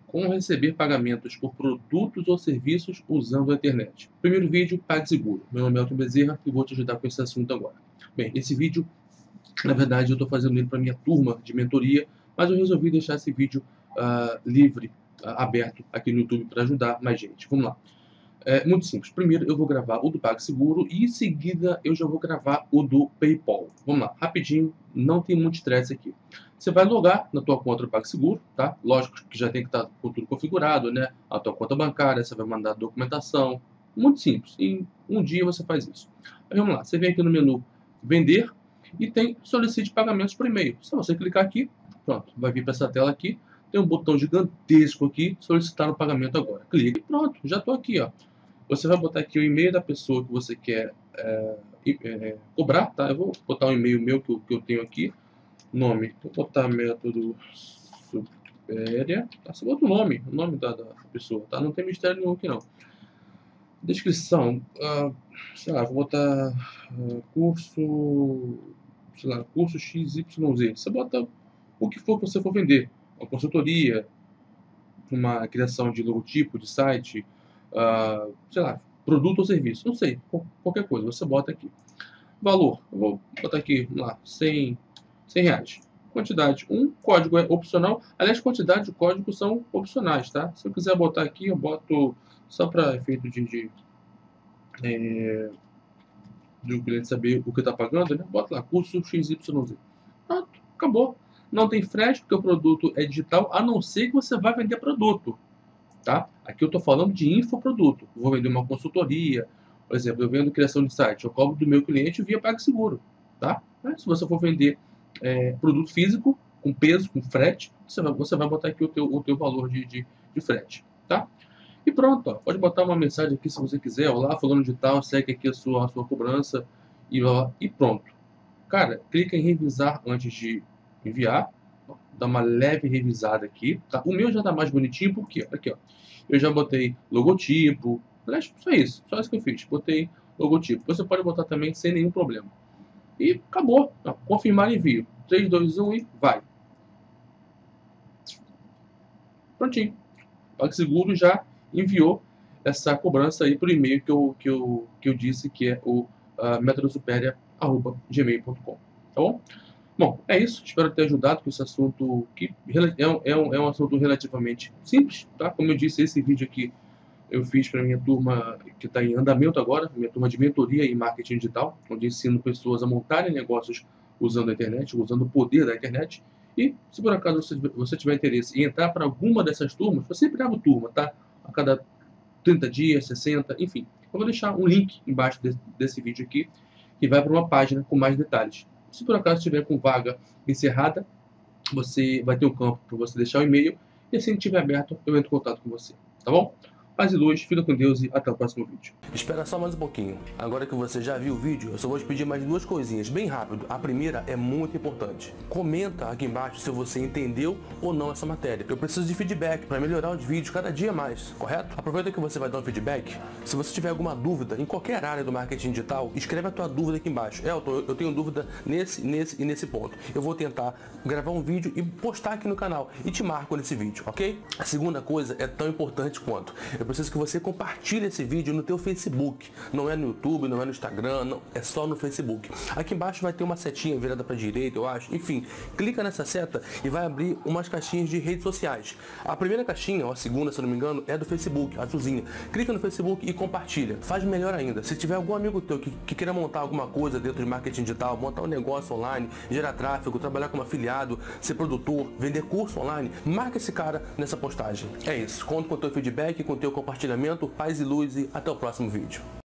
Como receber pagamentos por produtos ou serviços usando a internet. Primeiro vídeo, PagSeguro. Meu nome é Elton Bezerra e vou te ajudar com esse assunto agora. Bem, esse vídeo, na verdade, eu estou fazendo ele para minha turma de mentoria, mas eu resolvi deixar esse vídeo livre, aberto aqui no YouTube para ajudar mais gente. Vamos lá. É muito simples. Primeiro eu vou gravar o do PagSeguro e em seguida eu já vou gravar o do PayPal. Vamos lá, rapidinho, não tem muito estresse aqui. Você vai logar na tua conta do PagSeguro, tá? Lógico que já tem que estar com tudo configurado, né? A tua conta bancária, você vai mandar documentação. Muito simples. Em um dia você faz isso. Aí vamos lá, você vem aqui no menu Vender e tem Solicite Pagamentos por e-mail. Se você clicar aqui, pronto, vai vir para essa tela aqui. Tem um botão gigantesco aqui, solicitar o pagamento agora. Clica e pronto, já estou aqui, ó. Você vai botar aqui o e-mail da pessoa que você quer cobrar, tá? Eu vou botar um e-mail meu que eu tenho aqui. Nome, vou botar método Supéria. Tá? Você bota o nome da pessoa, tá? Não tem mistério nenhum aqui não. Descrição, sei lá, vou botar curso, sei lá, curso XYZ. Você bota o que for que você for vender. Uma consultoria, uma criação de logotipo, de site, sei lá, produto ou serviço, não sei, qualquer coisa, você bota aqui. Valor, eu vou botar aqui, vamos lá, 100 reais. Quantidade, código é opcional, aliás, quantidade de códigos são opcionais, tá? Se eu quiser botar aqui, eu boto só para efeito de o cliente saber o que está pagando, né? Bota lá, curso XYZ. Pronto, acabou. Não tem frete, porque o produto é digital, a não ser que você vá vender produto. Tá? Aqui eu estou falando de infoproduto. Vou vender uma consultoria, por exemplo, eu vendo criação de site, eu cobro do meu cliente via PagSeguro. Tá? Mas se você for vender produto físico, com peso, com frete, você vai botar aqui o teu valor de frete. Tá? E pronto, ó, pode botar uma mensagem aqui se você quiser, olá, fulano de tal, segue aqui a sua cobrança e pronto. Cara, clica em revisar antes de enviar. Dá uma leve revisada aqui, tá? O meu já tá mais bonitinho porque, aqui ó, eu já botei logotipo, aliás, só isso que eu fiz, botei logotipo. Você pode botar também sem nenhum problema. E acabou, ó, confirmar envio, 3, 2, 1 e vai. Prontinho, o PagSeguro já enviou essa cobrança aí por e-mail que eu disse que é o métodosupéria@gmail.com, tá bom? Bom, é isso. Espero ter ajudado com esse assunto que é um assunto relativamente simples, tá? Como eu disse, esse vídeo aqui eu fiz para minha turma que está em andamento agora, minha turma de mentoria em marketing digital, onde ensino pessoas a montarem negócios usando a internet, usando o poder da internet. E se por acaso você tiver interesse em entrar para alguma dessas turmas, eu sempre abro turma, tá? A cada 30 dias, 60, enfim. Eu vou deixar um link embaixo desse vídeo aqui, que vai para uma página com mais detalhes. Se por acaso estiver com vaga encerrada, você vai ter um campo para você deixar o e-mail e assim que estiver aberto, eu entro em contato com você, tá bom? Paz e luz, fica com Deus e até o próximo vídeo. Espera só mais um pouquinho. Agora que você já viu o vídeo, eu só vou te pedir mais duas coisinhas, bem rápido. A primeira é muito importante. Comenta aqui embaixo se você entendeu ou não essa matéria. Eu preciso de feedback para melhorar os vídeos cada dia mais, correto? Aproveita que você vai dar um feedback. Se você tiver alguma dúvida em qualquer área do marketing digital, escreve a tua dúvida aqui embaixo. Elton, eu tenho dúvida nesse e nesse ponto. Eu vou tentar gravar um vídeo e postar aqui no canal e te marco nesse vídeo, ok? A segunda coisa é tão importante quanto. Eu preciso que você compartilhe esse vídeo no teu Facebook. Não é no YouTube, não é no Instagram, não, é só no Facebook. Aqui embaixo vai ter uma setinha virada para a direita, eu acho. Enfim, clica nessa seta e vai abrir umas caixinhas de redes sociais. A primeira caixinha, ou a segunda, se eu não me engano, é do Facebook, azulzinha. Clica no Facebook e compartilha. Faz melhor ainda. Se tiver algum amigo teu que queira montar alguma coisa dentro de marketing digital, montar um negócio online, gerar tráfego, trabalhar como afiliado, ser produtor, vender curso online, marca esse cara nessa postagem. É isso. Conto com o teu feedback, com o teu compartilhamento, paz e luz e até o próximo vídeo.